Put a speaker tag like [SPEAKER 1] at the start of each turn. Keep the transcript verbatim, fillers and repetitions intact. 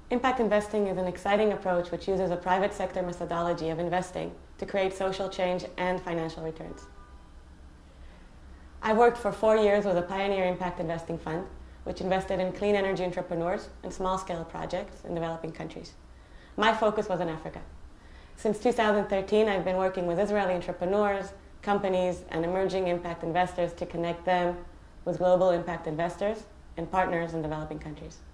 [SPEAKER 1] Impact investing is an exciting approach which uses a private sector methodology of investing to create social change and financial returns. I worked for four years with a pioneer impact investing fund, which invested in clean energy entrepreneurs and small-scale projects in developing countries. My focus was in Africa. Since two thousand thirteen, I've been working with Israeli entrepreneurs, companies, and emerging impact investors to connect them with global impact investors and partners in developing countries.